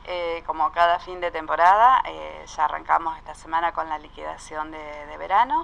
como cada fin de temporada, ya arrancamos esta semana con la liquidación de verano.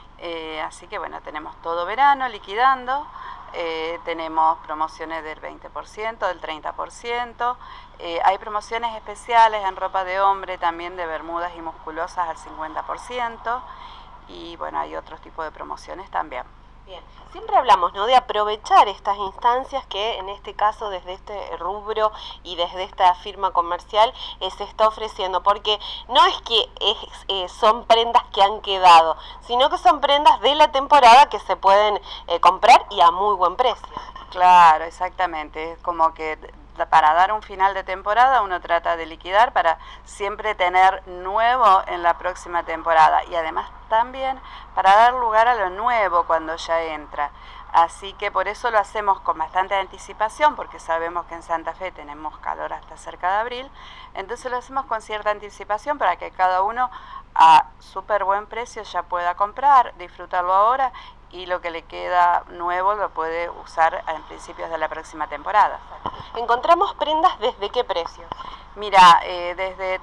Así que bueno, tenemos todo verano liquidando, tenemos promociones del 20%, del 30%, hay promociones especiales en ropa de hombre, también de bermudas y musculosas al 50%, y bueno, hay otros tipos de promociones también. Bien, siempre hablamos, ¿no?, de aprovechar estas instancias que en este caso desde este rubro y desde esta firma comercial se está ofreciendo, porque no es que son prendas que han quedado, sino que son prendas de la temporada que se pueden comprar y a muy buen precio. Claro, exactamente, es como que para dar un final de temporada uno trata de liquidar para siempre tener nuevo en la próxima temporada y además también para dar lugar a lo nuevo cuando ya entra. Así que por eso lo hacemos con bastante anticipación, porque sabemos que en Santa Fe tenemos calor hasta cerca de abril, entonces lo hacemos con cierta anticipación para que cada uno a súper buen precio ya pueda comprar, disfrutarlo ahora, y lo que le queda nuevo lo puede usar en principios de la próxima temporada. ¿Encontramos prendas desde qué precio? Mira, desde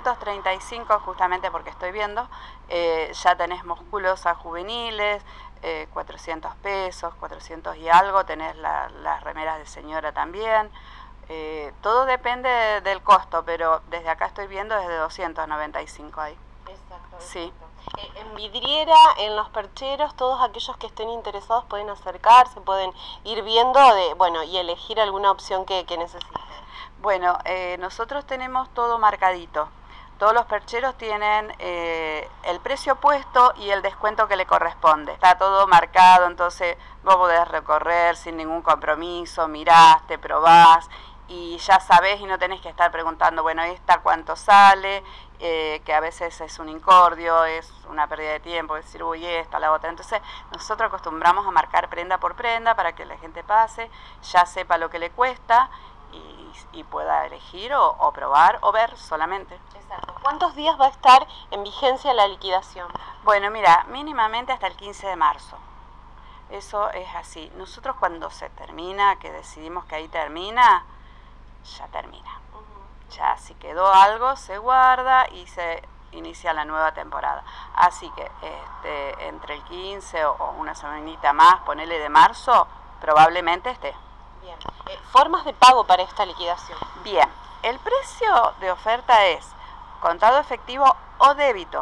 335, justamente porque estoy viendo, ya tenés musculosas juveniles, 400 pesos, 400 y algo, tenés las remeras de señora también. Todo depende del costo, pero desde acá estoy viendo desde 295 ahí. Exacto. Sí. En vidriera, en los percheros, todos aquellos que estén interesados pueden acercarse, pueden ir viendo y elegir alguna opción que necesiten. Bueno, nosotros tenemos todo marcadito. Todos los percheros tienen el precio puesto y el descuento que le corresponde. Está todo marcado, entonces vos podés recorrer sin ningún compromiso, mirás, te probás y ya sabés y no tenés que estar preguntando, bueno, ¿esta cuánto sale? Que a veces es un incordio, es una pérdida de tiempo, decir, uy, esta, la otra. Entonces nosotros acostumbramos a marcar prenda por prenda para que la gente pase, ya sepa lo que le cuesta y pueda elegir o probar o ver solamente. Exacto. ¿Cuántos días va a estar en vigencia la liquidación? Bueno, mira, mínimamente hasta el 15 de marzo. Eso es así. Nosotros cuando se termina, que decidimos que ahí termina, ya termina. Ya si quedó algo se guarda y se inicia la nueva temporada. Así que entre el 15 o una semanita más, ponele de marzo, probablemente esté. Bien. ¿Formas de pago para esta liquidación? Bien, el precio de oferta es contado efectivo o débito.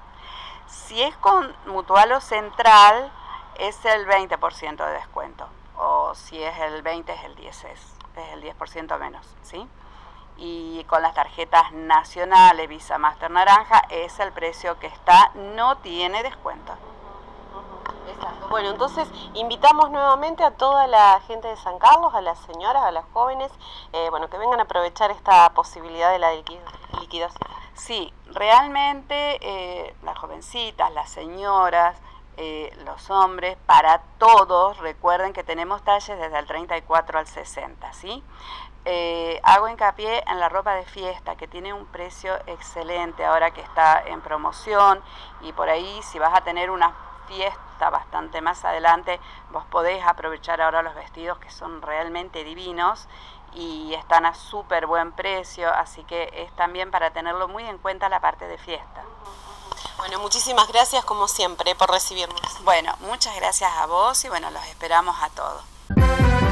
Si es con Mutual o Central, es el 20% de descuento. O si es el 20% es el 10%, es el 10% menos, ¿sí? Y con las tarjetas nacionales, Visa, Master, Naranja, es el precio que está, no tiene descuento. Exacto. Bueno, entonces invitamos nuevamente a toda la gente de San Carlos, a las señoras, a las jóvenes, que vengan a aprovechar esta posibilidad de la liquidación. Sí, realmente las jovencitas, las señoras, los hombres, para todos, recuerden que tenemos talles desde el 34 al 60, ¿sí? Hago hincapié en la ropa de fiesta, que tiene un precio excelente ahora que está en promoción, y por ahí si vas a tener una fiesta bastante más adelante, vos podés aprovechar ahora los vestidos que son realmente divinos y están a súper buen precio, así que es también para tenerlo muy en cuenta la parte de fiesta. Bueno, muchísimas gracias como siempre por recibirnos. Bueno, muchas gracias a vos y bueno, los esperamos a todos.